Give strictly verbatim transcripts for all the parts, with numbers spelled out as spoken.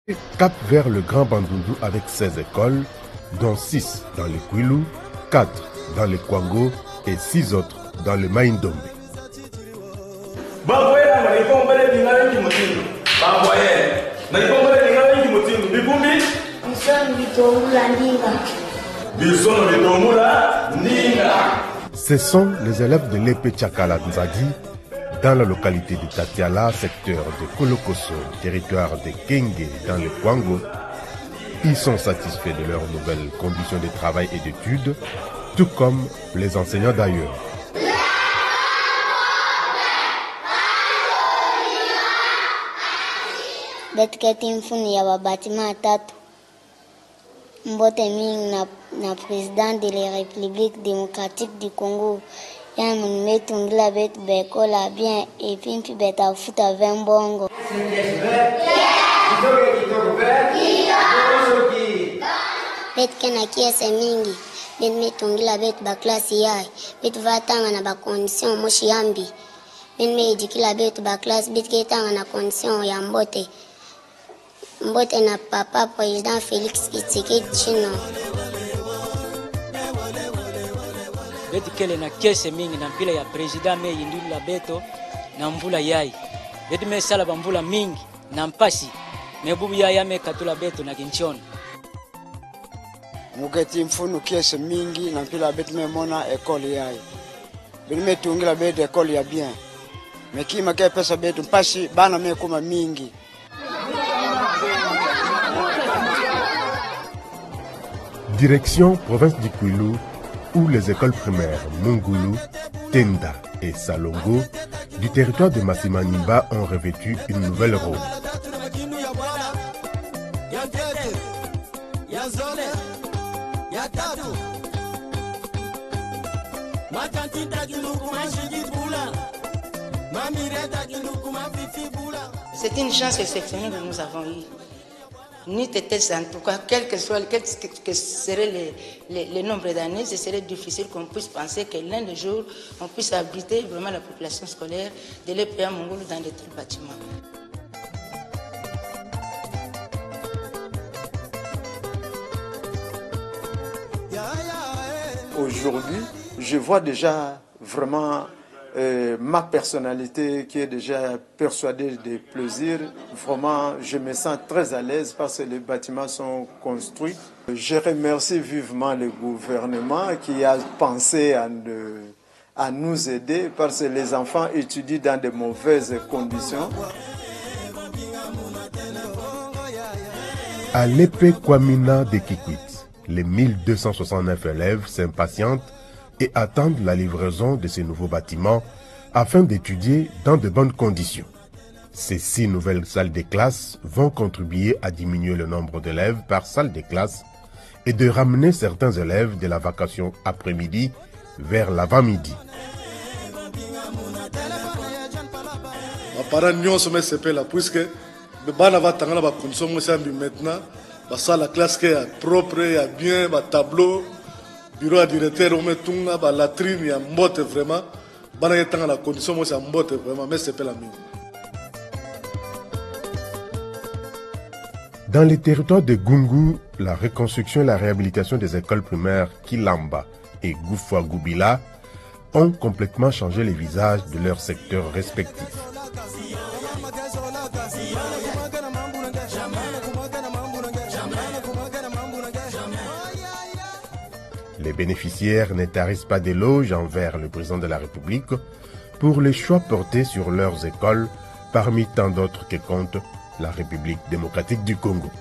Cap vers le Grand Bandundu avec seize écoles, dont six dans le Kwilu, quatre dans le Kwango et six autres dans le Maïndombe. Ce sont les élèves de l'E P Tchakala Nzadi dans la localité de Tatiala, secteur de Kolokoso, territoire de Kenge dans le Kwango. Ils sont satisfaits de leurs nouvelles conditions de travail et d'études, tout comme les enseignants d'ailleurs. Mbote mingi na, na président de la République démocratique du Congo. Ya mmetungila betu bekola bien et puis mpi beta futa vembongo. Bet kena kiese mingi. Bet metungila betu ba classe yai. Bet vatanga na ba condition moshi yambi. Bet me edikila betu ba classe bet ketanga na condition ya mbote. Mbote na papa président Félix Tshisekedi Tshilombo. Beti kele na kese mingi na mpila ya président me yinduli la beto na mvula yai. Beti me sala ba mvula mingi na mpasi me bubu yai me katula beto na kinchona. Muketi mfunu kese mingi na mpila beti me mona ekole yai. Beti me tungila beto ekole ya bien. Me kima ke pesa beto mpasi bana me kuma mingi. Direction province du Kwilu, où les écoles primaires Mungulu, Tenda et Salongo du territoire de Massimaniba ont revêtu une nouvelle rôle. C'est une chance exceptionnelle que nous avons eue. Ni tête en tout cas, quel que soit quel que serait les, les, les nombres d'années, ce serait difficile qu'on puisse penser que l'un des jours, on puisse abriter vraiment la population scolaire de l'E P A Mongolo dans de tels bâtiments. Aujourd'hui, je vois déjà vraiment Euh, ma personnalité qui est déjà persuadée des plaisirs. Vraiment, je me sens très à l'aise parce que les bâtiments sont construits. Je remercie vivement le gouvernement qui a pensé à, de, à nous aider parce que les enfants étudient dans de mauvaises conditions. À l'E P Kwamina de Kikwit, les mille deux cent soixante-neuf élèves s'impatientent et attendent la livraison de ces nouveaux bâtiments afin d'étudier dans de bonnes conditions. Ces six nouvelles salles de classe vont contribuer à diminuer le nombre d'élèves par salle de classe et de ramener certains élèves de la vacation après-midi vers l'avant-midi. Les parents n'y ont pas sepé là puisque les bana va tangana ba condition maintenant ba salle la classe qui est propre, il y a bien ba tableau. Bureau à directeur, on met tout la latrine, il y a un mbote vraiment. Bana yetanga la condition, moi c'est un mbote vraiment, mais c'est pas la mienne. Dans les territoires de Gungu, la reconstruction et la réhabilitation des écoles primaires Kilamba et Goufoua Goubila ont complètement changé les visages de leurs secteurs respectifs. Les bénéficiaires ne tarissent pas d'éloges envers le président de la République pour les choix portés sur leurs écoles, parmi tant d'autres que compte la République démocratique du Congo.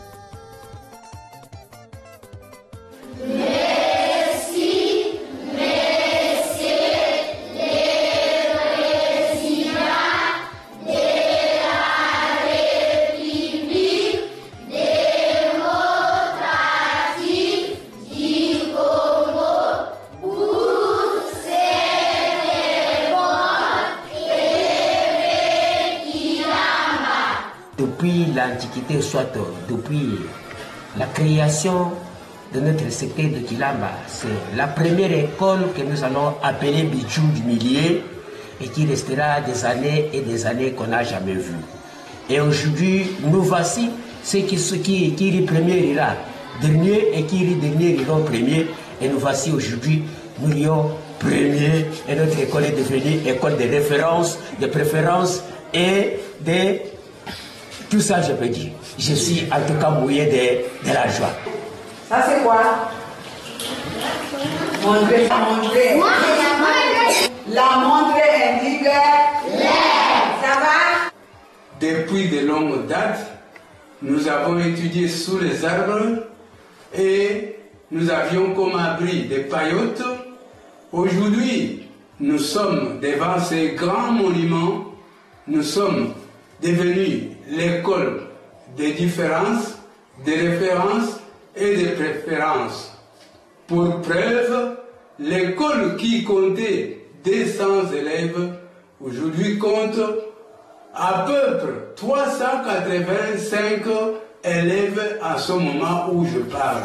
Depuis l'Antiquité, soit depuis la création de notre secteur de Kilamba, c'est la première école que nous allons appeler Bichou du Milieu et qui restera des années et des années qu'on n'a jamais vues. Et aujourd'hui, nous voici ceux qui, ceux qui, qui rit premier ira dernier et qui rit dernier iront premier. Et nous voici aujourd'hui, nous rions premier et notre école est devenue école de référence, de préférence et de... Tout ça, je peux dire. Je suis en tout cas mouillé de, de la joie. Ça, c'est quoi? Montrer, montrer. La montre indique l'air. Ça va? Depuis de longues dates, nous avons étudié sous les arbres et nous avions comme abri des paillotes. Aujourd'hui, nous sommes devant ces grands monuments. Nous sommes devenus l'école des différences, des références et des préférences. Pour preuve, l'école qui comptait deux cents élèves, aujourd'hui compte à peu près trois cent quatre-vingt-cinq élèves à ce moment où je parle.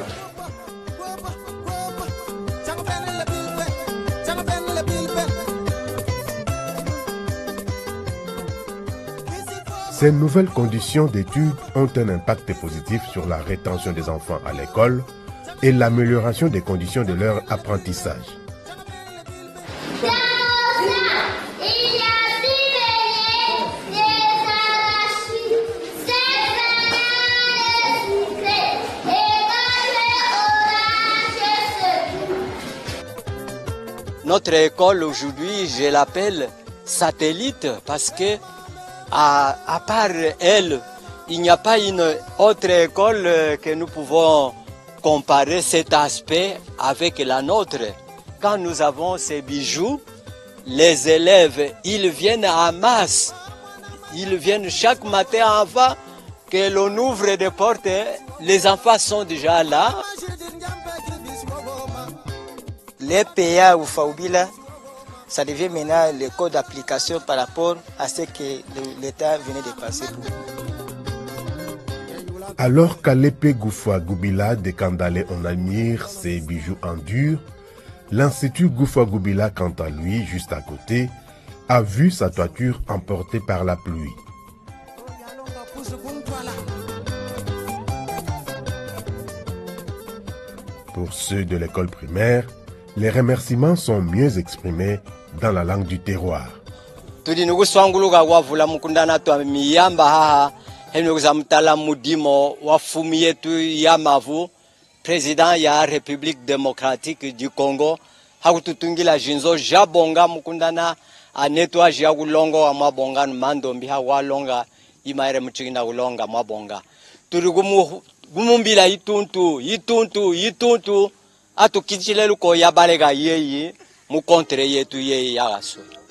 Ces nouvelles conditions d'études ont un impact positif sur la rétention des enfants à l'école et l'amélioration des conditions de leur apprentissage. Notre école aujourd'hui, je l'appelle satellite parce que à, à part elle, il n'y a pas une autre école que nous pouvons comparer cet aspect avec la nôtre. Quand nous avons ces bijoux, les élèves, ils viennent en masse. Ils viennent chaque matin avant que l'on ouvre des portes. Les enfants sont déjà là. Les P A ou Faubila, ça devient maintenant le code d'application par rapport à ce que l'État venait de passer. Alors qu'à l'épée Goufa Goubila de Kandalé on admire ses bijoux en dur, l'Institut Goufa Goubila, quant à lui, juste à côté, a vu sa toiture emportée par la pluie. Pour ceux de l'école primaire, les remerciements sont mieux exprimés dans la langue du terroir. Président ya République démocratique du Congo hakututungila jinzo jabonga mukundana a nettoyage ya ulongo wa mabonga mandombi ha walonga imaire mchina ulonga mabonga turi gumu gumumbila ituntu ituntu ituntu atukichilelu ko yabalega yeyi mu kontre yetu yeyi yagaso.